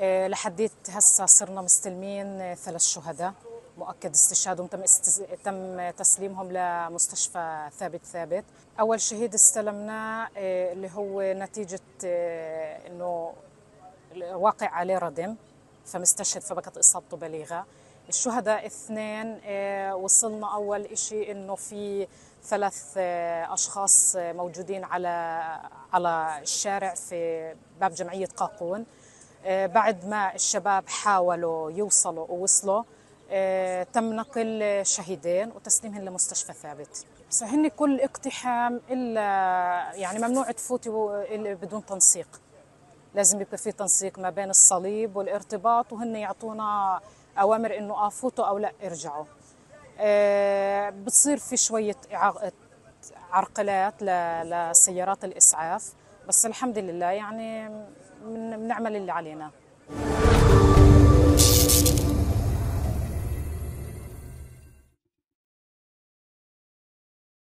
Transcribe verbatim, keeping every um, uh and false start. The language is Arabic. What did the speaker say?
لحديت هسه صرنا مستلمين ثلاث شهداء مؤكد استشهادهم، تم استز... تم تسليمهم لمستشفى ثابت ثابت. أول شهيد استلمناه اللي هو نتيجة إنه واقع عليه ردم فمستشهد، فبكت إصابته بليغة. الشهداء اثنين وصلنا أول إشي إنه في ثلاث أشخاص موجودين على على الشارع في باب جمعية قاقون. بعد ما الشباب حاولوا يوصلوا ووصلوا تم نقل شهيدين وتسليمهم لمستشفى ثابت. بس هن كل اقتحام إلا يعني ممنوع تفوتوا بدون تنسيق، لازم يبقى في تنسيق ما بين الصليب والارتباط، وهن يعطونا أوامر إنه فوتوا أو لا ارجعوا. أه بتصير في شوية عرقلات لسيارات الإسعاف، بس الحمد لله يعني بنعمل اللي علينا.